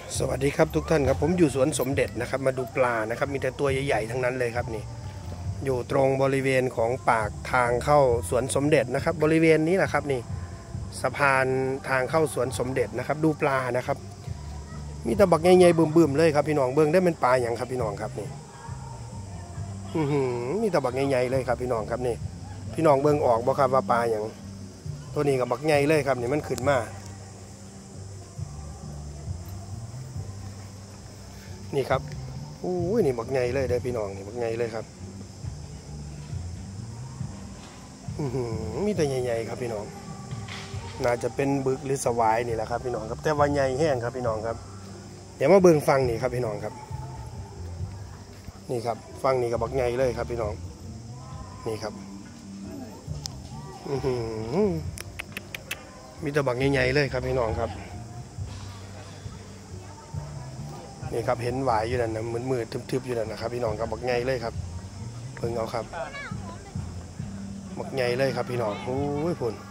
สวัสดีครับทุกท่านครับผมอยู่สวนสมเด็จนะครับมาดูปลานะครับมีแต่ตัวใหญ่ๆทั้งนั้นเลยครับนี่อยู่ตรงบริเวณของปากทางเข้าสวนสมเด็จนะครับบริเวณนี้แหละครับนี่สะพานทางเข้าสวนสมเด็จนะครับดูปลานะครับมีตะบักใหญ่ๆบึ้มๆเลยครับพี่น้องเบิ้งได้เป็นปลาอย่างครับพี่น้องครับนี่มีตะบักใหญ่ๆเลยครับพี่น้องครับนี่พี่น้องเบิ้งออกบ่ครับว่าปลาอย่างตัวนี้กับบักใหญ่เลยครับนี่มันขึ้นมานี่ครับอู้ยนี่บักไงเลยเด้อพี่น้องนี่บักไงเลยครับมีแต่ใหญ่ๆครับพี่น้องน่าจะเป็นบึกหรือสวายนี่แหละครับพี่น้องครับแต่ว่าใหญ่แห้งครับพี่น้องครับเดี๋ยวมาเบิ่งฟังนี่ครับพี่น้องครับนี่ครับฟังนี่กับบักไงเลยครับพี่น้องนี่ครับมีแต่บักใหญ่ๆเลยครับพี่น้องครับนี่ครับเห็นหวายอยู่นั่นนะมืดๆทึบๆอยู่นั่นนะครับพี่น้องครับบักไงเลยครับเพิ่งเอาครับบักไงเลยครับพี่น้องโอ้ยพุ่น